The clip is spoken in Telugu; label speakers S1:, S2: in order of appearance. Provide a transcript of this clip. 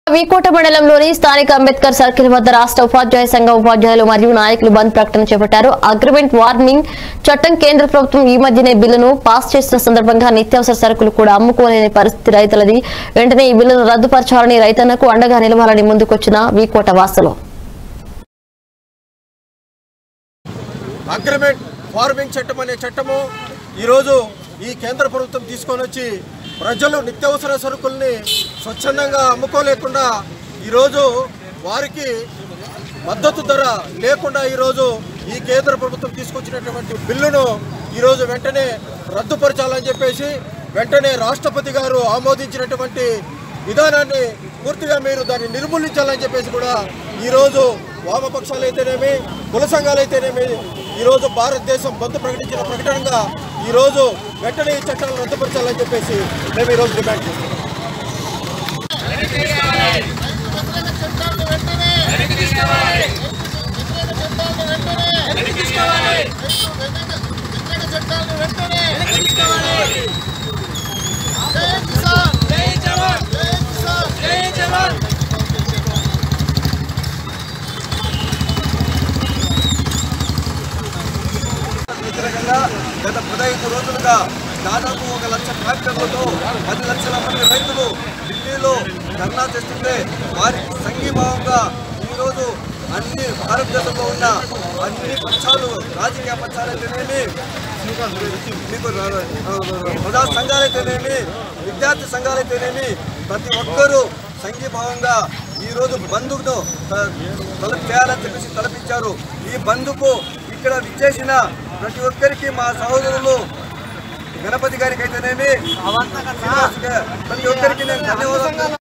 S1: వీకోట మండలంలోని స్థానిక అంబేద్కర్ సర్కిల్ వద్ద రాష్ట్ర ఉపాధ్యాయ సంఘ ఉపాధ్యాయులు మరియు నాయకులు బంద్ ప్రకటన చేపట్టారు. అగ్రిమెంట్ వార్మింగ్ చట్టం కేంద్ర ప్రభుత్వం ఈ మధ్యనే బిల్లును పాస్ చేసిన సందర్భంగా నిత్యావసర సరుకులు కూడా అమ్ముకోలేని పరిస్థితి రైతులది. వెంటనే ఈ బిల్లును రద్దుపరచాలని రైతన్నకు అండగా నిలవాలని ముందుకొచ్చిన వీకోట వాసులు.
S2: అగ్రిమెంట్ వార్మింగ్ చట్టం అనే చట్టము ఈరోజు ఈ కేంద్ర ప్రభుత్వం తీసుకొని వచ్చి ప్రజలు నిత్యావసర సరుకుల్ని స్వచ్ఛందంగా అమ్ముకోలేకుండా ఈరోజు వారికి మద్దతు ధర లేకుండా ఈరోజు ఈ కేంద్ర ప్రభుత్వం తీసుకొచ్చినటువంటి బిల్లును ఈరోజు వెంటనే రద్దుపరచాలని చెప్పేసి వెంటనే రాష్ట్రపతి గారు ఆమోదించినటువంటి విధానాన్ని పూర్తిగా మీరు దాన్ని నిర్మూలించాలని చెప్పేసి కూడా ఈరోజు వామపక్షాలు అయితేనేమి కుల సంఘాలు అయితేనేమి ఈరోజు భారతదేశం బంద్ ప్రకటించిన ప్రకటనగా ఈరోజు వెంటనే ఈ చట్టాలను రద్దుపరచాలని చెప్పేసి మేము ఈరోజు డిమాండ్ చేస్తున్నాం. గత 15 రోజులుగా దాదాపు 1 లక్ష ట్రాక్టర్లతో 10 లక్షల మంది రైతులు ఢిల్లీలో ధర్నా చేస్తుంటే వారికి సంఘీభావంగా ఈరోజు అన్ని భారతదేశంలో ఉన్న అన్ని పక్షాలు రాజకీయ పక్షాలైతేనేమి మీకు ప్రజా సంఘాలైతేనేమి విద్యార్థి సంఘాలైతేనేమి ప్రతి ఒక్కరూ సంఘీభావంగా ఈరోజు బంద్ను చేయాలని చెప్పేసి తలపించారు. ఈ బంద్కు ఇక్కడ విచ్చేసిన ప్రతి ఒక్కరికి మా సహోదరులు గణపతి గారికి అయితేనేమి ప్రతి ఒక్కరికి నేను ధన్యవాదాలు